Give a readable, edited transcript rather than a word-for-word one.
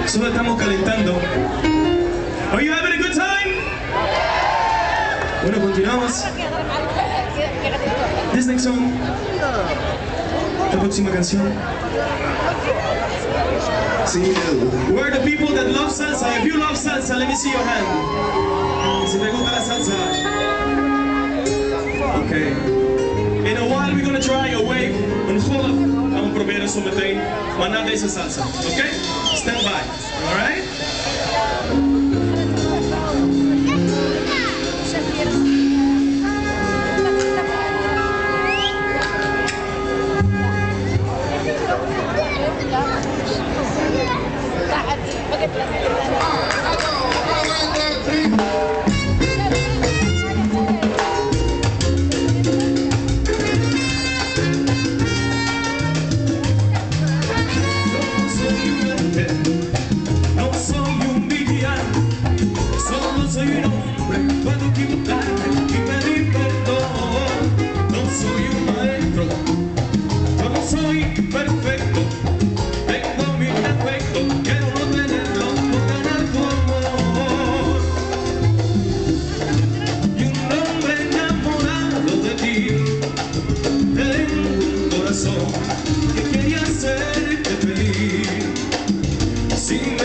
Solo estamos calentando. Are you having a good time? Bueno, continuamos. This next song. La próxima canción. We're the people that love salsa. If you love salsa, let me see your hand. Si te gusta la salsa. Okay. In a while we're gonna try a wave. Een golf. Gaan we proberen zo meteen. Maar na deze salsa. Okay? Stand by. Alright? Que quería hacerte feliz. Sí.